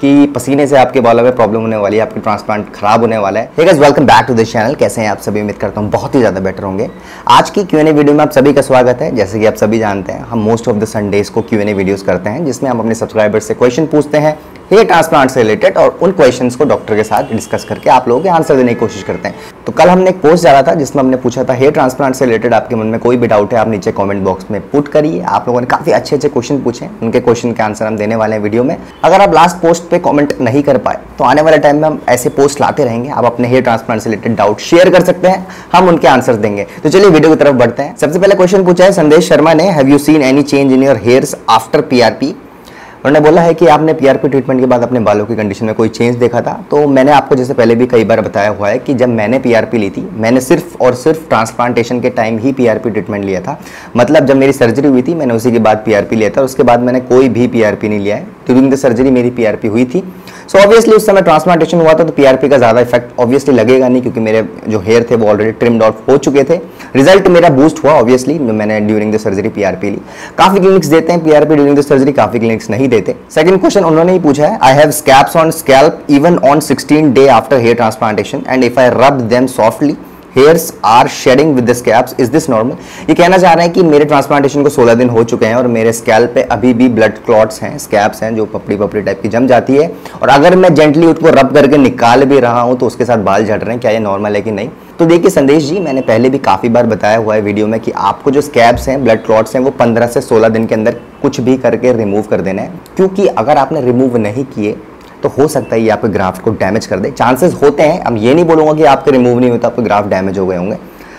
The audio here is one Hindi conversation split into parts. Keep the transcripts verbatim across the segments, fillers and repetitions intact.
कि पसीने से आपके बालों में प्रॉब्लम होने वाली है, आपकी ट्रांसप्लांट खराब होने वाला है। Hey guys, welcome back to this channel. कैसे हैं आप सभी? उम्मीद करता हूँ बहुत ही ज़्यादा बेटर होंगे। आज की क्यू एन ए वीडियो में आप सभी का स्वागत है। जैसे कि आप सभी जानते हैं, हम मोस्ट ऑफ द संडेज को क्यू एन ए वीडियोस करते हैं, जिसमें हम अपने सब्सक्राइबर्स से क्वेश्चन पूछते हैं हेयर ट्रांसप्लांट से रिलेटेड, और उन क्वेश्चंस को डॉक्टर के साथ डिस्कस करके आप लोगों के आंसर देने की कोशिश करते हैं। तो कल हमने एक पोस्ट डाला था जिसमें हमने पूछा था हेयर ट्रांसप्लांट से रिलेटेड आपके मन में कोई भी डाउट है, आप नीचे कमेंट बॉक्स में पुट करिए। आप लोगों ने काफी अच्छे अच्छे क्वेश्चन पूछे, उनके क्वेश्चन के आंसर हम देने वाले हैं वीडियो में। अगर आप लास्ट पोस्ट पे कमेंट नहीं कर पाए तो आने वाले टाइम में हम ऐसे पोस्ट लाते रहेंगे। आप अपने हेयर ट्रांसप्लांट से रिलेटेड डाउट शेयर कर सकते हैं, हम उनके आंसर देंगे। तो चलिए वीडियो की तरफ बढ़ते हैं। सबसे पहले क्वेश्चन पूछा है संदेश शर्मा ने, have you seen any change in your hairs after PRP? उन्होंने बोला है कि आपने पीआरपी ट्रीटमेंट के बाद अपने बालों की कंडीशन में कोई चेंज देखा था? तो मैंने आपको जैसे पहले भी कई बार बताया हुआ है कि जब मैंने पीआरपी ली थी, मैंने सिर्फ और सिर्फ ट्रांसप्लांटेशन के टाइम ही पीआरपी ट्रीटमेंट लिया था। मतलब जब मेरी सर्जरी हुई थी, मैंने उसी के बाद पीआरपी लिया था। उसके बाद मैंने कोई भी पीआरपी नहीं लिया है। ड्यूरिंग द सर्जरी मेरी पीआरपी हुई थी। सो so ऑब्वियसली उस समय ट्रांसप्लांटेशन हुआ था, तो पीआरपी का ज़्यादा इफेक्ट ऑब्वियसली लगेगा नहीं, क्योंकि मेरे जो हेयर थे वो ऑलरेडी ट्रिम्ड आउट हो चुके थे। रिजल्ट मेरा बूस्ट हुआ ऑब्वियसली, मैंने ड्यूरिंग द सर्जरी पीआरपी ली। काफी क्लिनिक्स देते हैं पीआरपी ड्यूरिंग द सर्जरी, काफी क्लिनिक्स नहीं देते। सेकंड क्वेश्चन उन्होंने ही पूछा है, I have scabs on scalp even on sixteen day after hair transplantation and if I rub them softly hairs are shedding with the scalps, is this normal? ये कहना चाह रहे हैं कि मेरे ट्रांसप्लांटेशन को सोलह दिन हो चुके हैं और मेरे स्कैल्प पे अभी भी ब्लड क्लॉट्स हैं, स्कैब्स हैं जो पपड़ी पपड़ी टाइप की जम जाती है, और अगर मैं जेंटली उसको रब करके निकाल भी रहा हूं तो उसके साथ बाल झड़ रहे हैं। क्या ये नॉर्मल है कि नहीं? तो देखिए संदेश जी, मैंने पहले भी काफी बार बताया हुआ है वीडियो में कि आपको जो स्कैब्स हैं, ब्लड क्लॉट्स हैं, वो पंद्रह से सोलह दिन के अंदर कुछ भी करके रिमूव कर देना है। क्योंकि अगर आपने रिमूव नहीं किए तो हो सकता है ये आपके ग्राफ्ट को डैमेज कर दे। चांसेस होते हैं, अब ये नहीं बोलूंगा कि आपके रिमूव नहीं होता, आपके ग्राफ्ट डैमेज हो गए होंगे।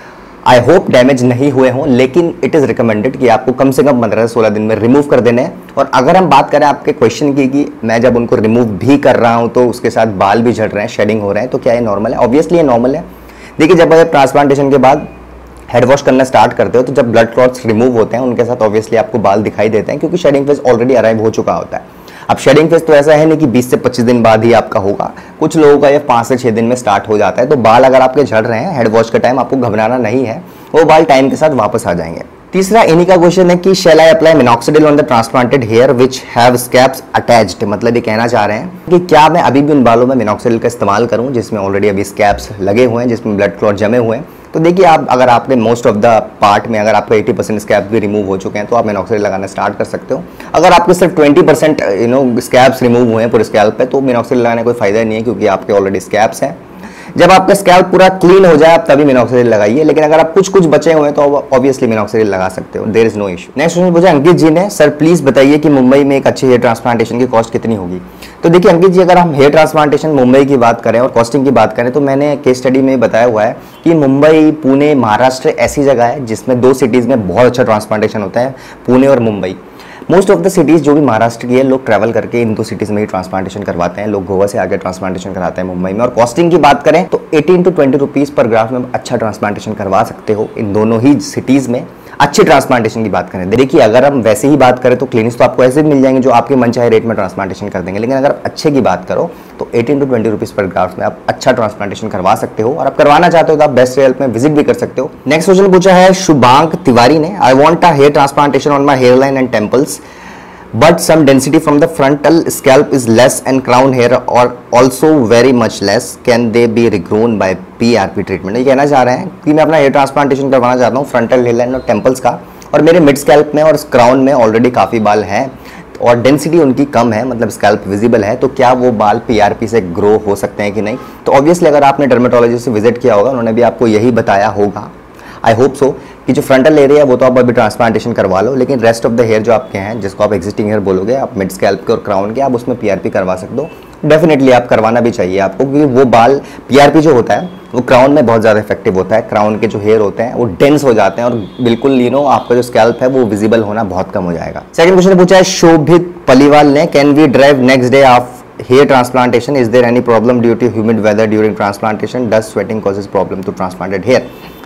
आई होप डैमेज नहीं हुए हों, लेकिन इट इज़ रिकमेंडेड कि आपको कम से कम पंद्रह से सोलह दिन में रिमूव कर देने हैं। और अगर हम बात करें आपके क्वेश्चन की कि मैं जब उनको रिमूव भी कर रहा हूं तो उसके साथ बाल भी झड़ रहे हैं, शेडिंग हो रहे हैं, तो क्या ये नॉर्मल है? ऑब्वियसली ये नॉर्मल है। देखिए, जब आप ट्रांसप्लांटेशन के बाद हेड वॉश करना स्टार्ट करते हो तो जब ब्लड क्लॉट्स रिमूव होते हैं उनके साथ ऑब्वियसली आपको बाल दिखाई देते हैं, क्योंकि शेडिंग फेज ऑलरेडी अराइव हो चुका होता है। अब शेडिंग फेज तो ऐसा है नहीं कि बीस से पच्चीस दिन बाद ही आपका होगा, कुछ लोगों का ये पाँच से छः दिन में स्टार्ट हो जाता है। तो बाल अगर आपके झड़ रहे हैं हेड वॉश के टाइम, आपको घबराना नहीं है, वो बाल टाइम के साथ वापस आ जाएंगे। तीसरा इन्हीं का क्वेश्चन है कि shall I apply minoxidil on the transplanted hair which have scabs attached? मतलब ये कहना चाह रहे हैं कि क्या मैं अभी भी उन बालों में मिनॉक्सिडिल का इस्तेमाल करूं जिसमें ऑलरेडी अभी स्कैब्स लगे हुए हैं, जिसमें ब्लड क्लॉट जमे हुए हैं? तो देखिए, आप अगर आपके मोस्ट ऑफ द पार्ट में अगर आपका अस्सी परसेंट स्कैब्स भी रिमूव हो चुके हैं तो आप मिनॉक्सिडिल लगाना स्टार्ट कर सकते हो। अगर आपके सिर्फ बीस percent you know scabs remove हुए हैं पूरे स्कैल्प पे, तो मिनॉक्सिडिल लगाने कोई फायदा नहीं है, क्योंकि आपके ऑलरेडी स्कैब्स हैं। जब आपका स्कैल्प पूरा क्लीन हो जाए आप तभी मिनॉक्सिडिल लगाइए, लेकिन अगर आप कुछ कुछ बचे हुए हैं तो ऑब्वियसली मिनॉक्सिडिल लगा सकते हो, there is no issue. Next question पूछा अंकित जी ने, सर प्लीज बताइए कि मुंबई में एक अच्छे हेयर ट्रांसप्लांटेशन की कॉस्ट कितनी होगी? तो देखिए अंकित जी, अगर हम हेयर ट्रांसप्लांटेशन मुंबई की बात करें और कॉस्टिंग की बात करें तो मैंने केस स्टडी में बताया हुआ है कि मुंबई, पुणे, महाराष्ट्र ऐसी जगह है जिसमें दो सिटीज़ में बहुत अच्छा ट्रांसप्लांटेशन होता है, पुणे और Mumbai. Most of the cities जो भी महाराष्ट्र की है, लोग ट्रैवल करके इन दो सिटीज़ में ही ट्रांसप्लांटेशन करवाते हैं। लोग गोवा से आके ट्रांसप्लांटेशन कराते हैं मुंबई में। और कॉस्टिंग की बात करें तो अठारह टू बीस रुपीस पर ग्राफ में अच्छा ट्रांसप्लांटेशन करवा सकते हो इन दोनों ही सिटीज़ में। अच्छी ट्रांसप्लांटेशन की बात करें, देखिए अगर हम वैसे ही बात करें तो क्लिनिक्स तो आपको ऐसे भी मिल जाएंगे जो आपके मन चाहे रेट में ट्रांसप्लांटेशन कर देंगे, लेकिन अगर आप अच्छे की बात करो तो अठारह टू बीस रुपीस पर ग्राफ में आप अच्छा ट्रांसप्लांटेशन करवा सकते हो। और आप करवाना चाहते हो तो आप बेस्ट हेल्प में विजिट भी कर सकते हो। नेक्स्ट क्वेश्चन पूछा है शुभांक तिवारी ने, I want a hair transplantation on my hair line and temples but some density from the frontal scalp is less and crown hair are also very much less. Can they be regrown by P R P treatment? ये कहना चाह रहे हैं कि मैं अपना हेयर ट्रांसप्लांटेशन करवाना चाहता हूँ फ्रंटल हेयर लाइन और टेम्पल्स का, और मेरे मिड स्कैल्प में और क्राउन में ऑलरेडी काफ़ी बाल हैं और डेंसिटी उनकी कम है, मतलब स्कैल्प विजिबल है, तो क्या वो बाल पीआरपी से ग्रो हो सकते हैं कि नहीं? तो ऑब्वियसली अगर आपने डर्मेटोलॉजिस्ट से विजिट किया होगा, उन्होंने भी आपको यही बताया होगा, आई होप सो, कि जो फ्रंटल एरिया है वो तो आप अभी ट्रांसप्लांटेशन करवा लो, लेकिन रेस्ट ऑफ द हेयर जो आपके हैं, जिसको आप एग्जिस्टिंग हेयर बोलोगे, आप मिड स्कैल्प के और क्राउन के, आप उसमें पीआरपी करवा सकते हो। डेफिनेटली आप करवाना भी चाहिए आपको, क्योंकि वो बाल पीआरपी जो होता है वो क्राउन में बहुत ज़्यादा इफेक्टिव होता है। क्राउन के जो हेयर होते हैं वो डेंस हो जाते हैं और बिल्कुल यू नो आपका जो स्कैल्प है वो विजिबल होना बहुत कम हो जाएगा। सेकंड क्वेश्चन पूछा है शोभित पलीवाल ने, can we drive next day of hair transplantation? Is there any problem due to humid weather during transplantation? Does sweating causes problem to transplanted hair?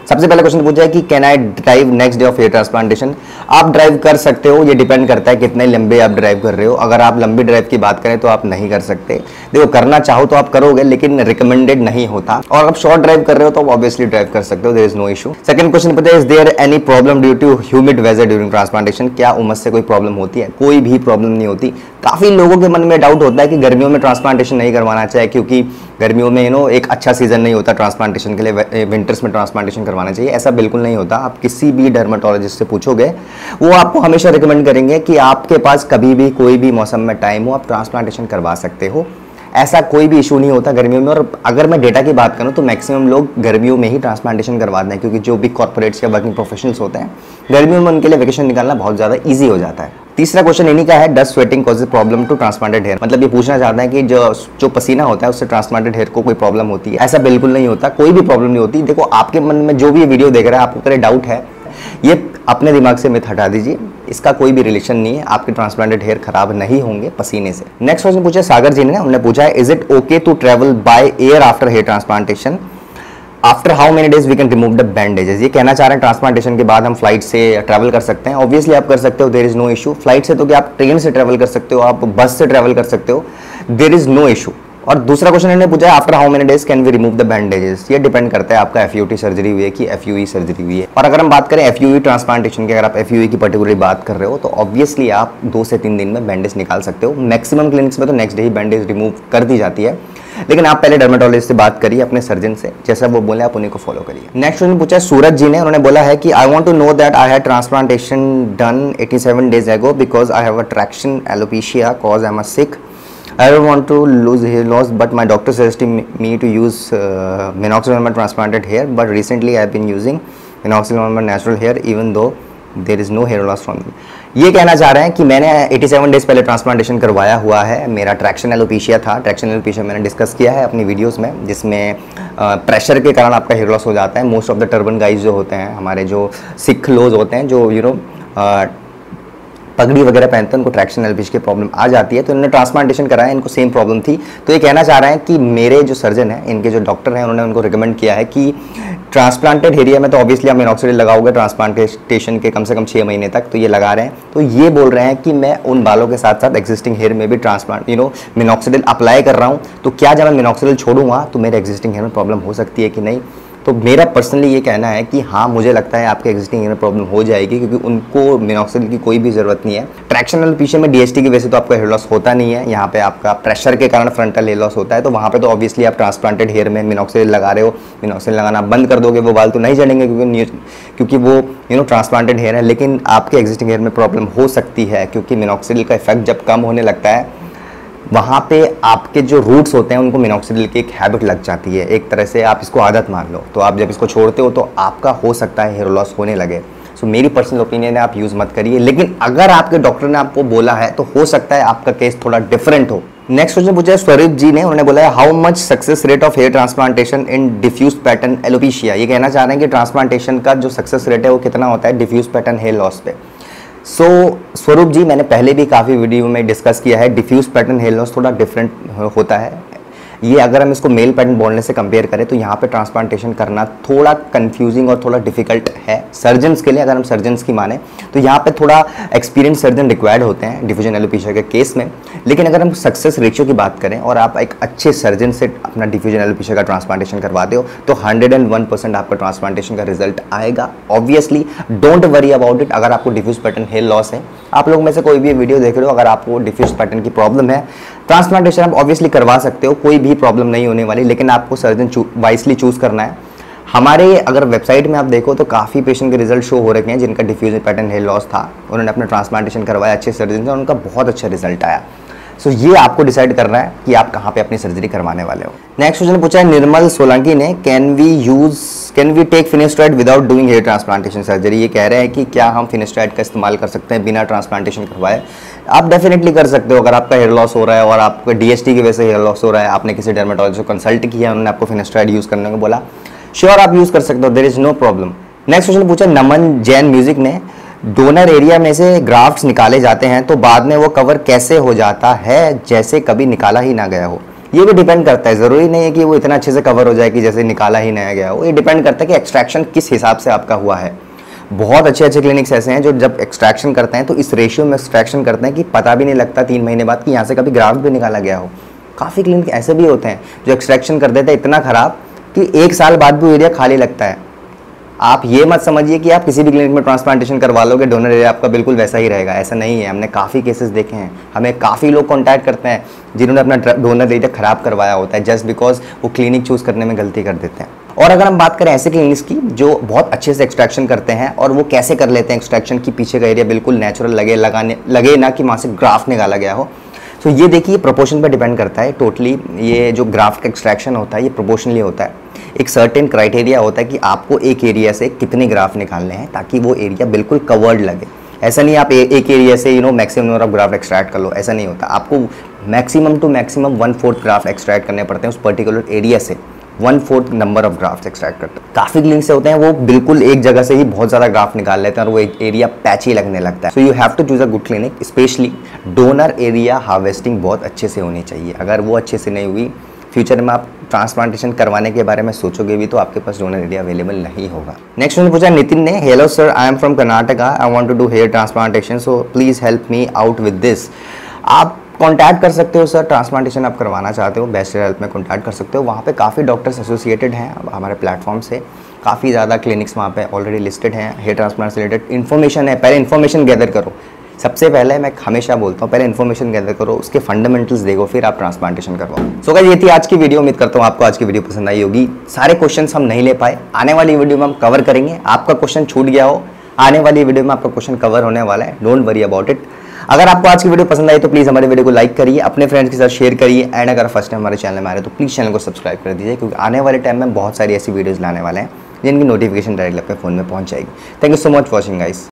सबसे पहला क्वेश्चन पूछा है कि can I drive next day of hair transplantation. आप ड्राइव कर सकते हो, ये डिपेंड करता है कितने लंबे आप ड्राइव कर रहे हो। अगर आप लंबी ड्राइव की बात करें तो आप नहीं कर सकते। देखो, करना चाहो तो आप करोगे, लेकिन रिकमेंडेड नहीं होता। और आप शॉर्ट ड्राइव कर रहे हो तो आप ऑब्वियसली ड्राइव कर सकते हो, there is no issue. Second question पूछा है, is there any problem due to humid weather during transplantation. क्या उमस से कोई प्रॉब्लम होती है? कोई भी प्रॉब्लम नहीं होती। काफी लोगों के मन में डाउट होता है कि गर्मियों में ट्रांसप्लांटेशन नहीं करवाना चाहिए, क्योंकि गर्मियों में यू नो एक अच्छा सीजन नहीं होता ट्रांसप्लांटेशन के लिए, विंटर्स में ट्रांसप्लांटेशन करवाना चाहिए। ऐसा बिल्कुल नहीं होता। आप किसी भी डर्मेटोलॉजिस्ट से पूछोगे, वो आपको हमेशा रिकमेंड करेंगे कि आपके पास कभी भी कोई भी मौसम में टाइम हो, आप ट्रांसप्लांटेशन करवा सकते हो। ऐसा कोई भी इशू नहीं होता गर्मियों में। और अगर मैं डेटा की बात करूं तो मैक्सिमम लोग गर्मियों में ही ट्रांसप्लांटेशन करवाते हैं, क्योंकि जो भी कॉर्पोरेट्स या वर्किंग प्रोफेशनल्स होते हैं, गर्मियों में उनके लिए वेकेशन निकालना बहुत ज़्यादा ईजी हो जाता है। तीसरा क्वेश्चन इन्हीं का है, dust sweating causes problem to transplanted hair. मतलब ये पूछना चाहते हैं कि जो जो पसीना होता है उससे ट्रांसप्लांटेड हेयर को कोई प्रॉब्लम होती है? ऐसा बिल्कुल नहीं होता, कोई भी प्रॉब्लम नहीं होती। देखो, आपके मन में जो भी वीडियो देख रहा है, आपको अगर डाउट है, ये अपने दिमाग से मिथ हटा दीजिए। इसका कोई भी रिलेशन नहीं है, आपके ट्रांसप्लांटेड हेयर खराब नहीं होंगे पसीने से। नेक्स्ट क्वेश्चन पूछा सागर जी ने, उन्होंने पूछा है, is it okay to travel by air after hair transplantation? After how many days we can remove the bandages. ये कहना चाह रहे हैं ट्रांसप्लांटेशन के बाद हम फ्लाइट से ट्रैवल कर सकते हैं। ऑब्वियसली आप कर सकते हो, there is no issue. Flight से तो क्या, आप ट्रेन से ट्रैवल कर सकते हो, आप बस से ट्रैवल कर सकते हो, देयर इज नो इशू। और दूसरा क्वेश्चन इन्होंने पूछा है, after how many days can we remove the bandages. ये डिपेंड करता है आपका एफयूटी सर्जरी हुई है कि एफयूई सर्जरी हुई है। और अगर हम बात करें एफयूई ट्रांसप्लांटेशन की, अगर आप एफयूई की पर्टिकुलरली बात कर रहे हो तो ऑब्वियसली आप दो से तीन दिन में बैंडेज निकाल सकते हो। मैक्सिमम क्लिनिक्स में तो नेक्स्ट डे ही बैंडेज रिमूव कर दी जाती है, लेकिन आप पहले डर्मेटोलॉजिस्ट से बात करिए, अपने सर्जन से, जैसा वो बोले आप उन्हीं को फॉलो करिए। नेक्स्ट क्वेश्चन पूछा है सूरज जी ने, उन्होंने बोला है कि I want to know that I had transplantation done eighty-seven days ago because I have a traction alopecia cause I am a Sikh. I don't want to lose hair loss, but my doctor suggested me to use uh, minoxidil on my transplanted hair. But recently, I have been using minoxidil on my natural hair, even though there is no hair loss from them. ये कहना चाह रहे हैं कि मैंने eighty-seven डेज पहले ट्रांसप्लांटेशन करवाया हुआ है। मेरा ट्रैक्शन एलोपेशिया था। ट्रैक्शन एलोपेशिया मैंने डिस्कस किया है अपनी वीडियोस में, जिसमें प्रेशर के कारण आपका हेयर लॉस हो जाता है। Most of the turban guys जो होते हैं, हमारे जो सिख लोग होते हैं, जो यू नो पगड़ी वगैरह पहनते हैं, उनको ट्रैक्शन एलोपेशिया की प्रॉब्लम आ जाती है। तो इन्होंने ट्रांसप्लांटेशन कराया, इनको सेम प्रॉब्लम थी। तो ये कहना चाह रहे हैं कि मेरे जो सर्जन हैं, इनके जो डॉक्टर हैं, उन्होंने उनको रिकमेंड किया है कि ट्रांसप्लांटेड एरिया में तो ऑब्वियसली आप मिनॉक्सिडिल लगाओगे ट्रांसप्लांटेशन के कम से कम छः महीने तक, तो ये लगा रहे हैं। तो ये बोल रहे हैं कि मैं उन बालों के साथ साथ एक्जिस्टिंग हेयर में भी transplant you know minoxidil apply कर रहा हूँ। तो क्या जब मैं मिनॉक्सिडिल छोड़ूंगा तो मेरे एक्जिस्टिंग हेयर में प्रॉब्लम हो सकती है कि नहीं? तो मेरा पर्सनली ये कहना है कि हाँ, मुझे लगता है आपके एक्जिस्टिंग हेयर में प्रॉब्लम हो जाएगी, क्योंकि उनको मिनॉक्सिडिल की कोई भी ज़रूरत नहीं है। ट्रैक्शन एलोपेशिया में डीएसटी की वजह से तो आपका हेयर लॉस होता नहीं है, यहाँ पे आपका प्रेशर के कारण फ्रंटल हेयर लॉस होता है। तो वहाँ पे तो ऑब्वियसली आप ट्रांसप्लांटेड हेयर में मिनॉक्सिडिल लगा रहे हो, मिनॉक्सिडिल लगाना बंद कर दोगे, वो बाल तो नहीं झड़ेंगे, क्योंकि क्योंकि वो यू नो ट्रांसप्लांटेड हेयर है। लेकिन आपके एक्जिस्टिंग हेयर में प्रॉब्लम हो सकती है, क्योंकि मिनॉक्सिडिल का इफेक्ट जब कम होने लगता है, वहाँ पे आपके जो रूट्स होते हैं उनको मिनॉक्सिडिल की एक हैबिट लग जाती है। एक तरह से आप इसको आदत मान लो। तो आप जब इसको छोड़ते हो तो आपका हो सकता है हेयर लॉस होने लगे। सो so, मेरी पर्सनल ओपिनियन है, आप यूज़ मत करिए। लेकिन अगर आपके डॉक्टर ने आपको बोला है तो हो सकता है आपका केस थोड़ा डिफरेंट हो। नेक्स्ट क्वेश्चन पूछा है स्वरूप जी ने, उन्होंने बोला है how much success rate of hair transplantation in diffuse pattern alopecia. ये कहना चाह रहे हैं कि ट्रांसप्लांटेशन का जो सक्सेस रेट है वो कितना होता है डिफ्यूज पैटर्न हेयर लॉस पे। सो so, स्वरूप जी, मैंने पहले भी काफ़ी वीडियो में डिस्कस किया है, डिफ्यूज पैटर्न हेयर लॉस थोड़ा डिफरेंट होता है। ये अगर हम इसको मेल पैटर्न बोलने से कंपेयर करें तो यहाँ पे ट्रांसप्लांटेशन करना थोड़ा कंफ्यूजिंग और थोड़ा डिफिकल्ट है सर्जन्स के लिए। अगर हम सर्जन्स की माने तो यहाँ पे थोड़ा एक्सपीरियंस सर्जन रिक्वायर्ड होते हैं डिफ्यूजन एलोपेशिया के केस में। लेकिन अगर हम सक्सेस रेशियो की बात करें और आप एक अच्छे सर्जन से अपना डिफ्यूजन एलोपेशिया का ट्रांसप्लांटेशन करवाते हो तो हंड्रेड एंड वन परसेंट आपका ट्रांसप्लांटेशन का रिजल्ट आएगा। Obviously don't worry about it. अगर आपको डिफ्यूज पैटर्न हेयर लॉस है, आप लोग में से कोई भी वीडियो देख रहे हो, अगर आपको डिफ्यूज पैटर्न की प्रॉब्लम है, ट्रांसप्लांटेशन आप ऑब्वियसली करवा सकते हो, कोई भी प्रॉब्लम नहीं होने वाली। लेकिन आपको सर्जन वाइसली चूज करना है। हमारे अगर वेबसाइट में आप देखो तो काफ़ी पेशेंट के रिजल्ट शो हो रखे हैं जिनका डिफ्यूजन पैटर्न हेयर लॉस था, उन्होंने अपना ट्रांसप्लांटेशन करवाया अच्छे सर्जन से, उनका बहुत अच्छा रिजल्ट आया। सो so, ये आपको डिसाइड करना है कि आप कहाँ पे अपनी सर्जरी करवाने वाले हो। नेक्स्ट क्वेश्चन पूछा है निर्मल सोलंकी ने, can we use can we take finasteride without doing hair transplantation surgery. ये कह रहे हैं कि क्या हम फिनेस्ट्राइड का इस्तेमाल कर सकते हैं बिना ट्रांसप्लांटेशन करवाए। आप डेफिनेटली कर सकते हो। अगर आपका हेयर लॉस हो रहा है और आपका डीएसटी की वजह से हेयर लॉस हो रहा है, आपने किसी डर्मेटोलॉजिस्ट को कंसल्ट किया, उन्होंने आपको फिनेस्ट्राइड यूज़ करने को बोला, श्योर आप यूज़ कर सकते हो, there is no problem. Next question पूछा नमन जैन म्यूजिक ने, डोनर एरिया में से ग्राफ्ट्स निकाले जाते हैं तो बाद में वो कवर कैसे हो जाता है जैसे कभी निकाला ही ना गया हो। ये भी डिपेंड करता है, ज़रूरी नहीं है कि वो इतना अच्छे से कवर हो जाए कि जैसे निकाला ही नया गया हो। ये डिपेंड करता है कि एक्सट्रैक्शन किस हिसाब से आपका हुआ है। बहुत अच्छे अच्छे क्लिनिक्स ऐसे हैं जो जब एक्सट्रैक्शन करते हैं तो इस रेशियो में एक्सट्रैक्शन करते हैं कि पता भी नहीं लगता तीन महीने बाद कि यहाँ से कभी ग्राफ्ट भी निकाला गया हो। काफ़ी क्लिनिक ऐसे भी होते हैं जो एक्सट्रैक्शन कर देते हैं इतना ख़राब कि एक साल बाद भी एरिया खाली लगता है। आप ये मत समझिए कि आप किसी भी क्लिनिक में ट्रांसप्लांटेशन करवा लोगे डोनर एरिया आपका बिल्कुल वैसा ही रहेगा, ऐसा नहीं है। हमने काफ़ी केसेस देखे हैं, हमें काफ़ी लोग कॉन्टैक्ट करते हैं जिन्होंने अपना डोनर एरिया ख़राब करवाया होता है जस्ट बिकॉज वो क्लिनिक चूज़ करने में गलती कर देते हैं। और अगर हम बात करें ऐसे क्लिनिक्स की जो बहुत अच्छे से एक्सट्रैक्शन करते हैं और वो कैसे कर लेते हैं एक्सट्रैक्शन की पीछे का एरिया बिल्कुल नेचुरल लगे लगाने लगे ना कि वहाँ से ग्राफ्ट निकाला गया हो, तो ये देखिए प्रोपोर्शन पर डिपेंड करता है टोटली। ये जो ग्राफ्ट का एक्सट्रैक्शन होता है ये प्रोपोर्शनली होता है। एक सर्टेन क्राइटेरिया होता है कि आपको एक एरिया से कितने ग्राफ निकालने हैं ताकि वो एरिया बिल्कुल कवर्ड लगे। ऐसा नहीं आप ए, एक एरिया से you know maximum number of graft extract कर लो, ऐसा नहीं होता। आपको maximum to maximum one fourth graft extract करने पड़ते हैं उस पर्टिकुलर एरिया से, one fourth number of grafts extract करते हैं। काफ़ी क्लिनिक से होते हैं वो बिल्कुल एक जगह से ही बहुत ज़्यादा ग्राफ निकाल लेते हैं और वो एक एरिया पैची लगने लगता है। So you have to choose a good clinic. Specially donor area harvesting बहुत अच्छे से होनी चाहिए। अगर वो अच्छे से नहीं हुई, फ्यूचर में आप ट्रांसप्लांटेशन करवाने के बारे में सोचोगे भी तो आपके पास डोनर एरिया अवेलेबल नहीं होगा। नेक्स्ट उन्होंने पूछा नितिन ने, hello sir, I am from Karnataka, I want to do hair transplantation, so please help me out with this. आप कॉन्टैक्ट कर सकते हो सर, ट्रांसप्लांटेशन आप करवाना चाहते हो बेस्ट हेल्प में कॉन्टैक्ट कर सकते हो। वहाँ पे काफ़ी डॉक्टर्स एसोसिएटेड हैं हमारे प्लेटफॉर्म से, काफ़ी ज़्यादा क्लिनिक्स वहाँ पे ऑलरेडी लिस्टेड हैं। हेयर ट्रांसप्लांट से रिलेटेड इन्फॉर्मेशन है, पहले इन्फॉर्मेशन गैदर करो। सबसे पहले मैं हमेशा बोलता हूँ पहले इन्फॉर्मेशन गैदर करो, उसके फंडामेंटल्स देखो, फिर आप ट्रांसप्लांटेशन करवाओ। सो गाइस ये थी आज की वीडियो, उम्मीद करता हूँ आपको आज की वीडियो पसंद आई होगी। सारे क्वेश्चंस हम नहीं ले पाए, आने वाली वीडियो में हम कवर करेंगे। आपका क्वेश्चन छूट गया हो, आने वाली वीडियो में आपका क्वेश्चन कवर होने वाला है, डोंट वरी अबाउट इट। अगर आपको आज की वीडियो पसंद आई तो प्लीज़ हमारे वीडियो को लाइक करिए, अपने फ्रेंड्स के साथ शेयर करिए, एंड अगर फर्स्ट टाइम हमारे चैनल में आ रहे हैं तो प्लीज़ चैनल को सब्सक्राइब कर दीजिए, क्योंकि आने वाले टाइम में बहुत सारी ऐसी वीडियोज़ लाने वाले हैं जिनकी नोटिफिकेशन डायरेक्टली अपने फ़ोन में पहुंच जाएगी। Thank you so much watching guys.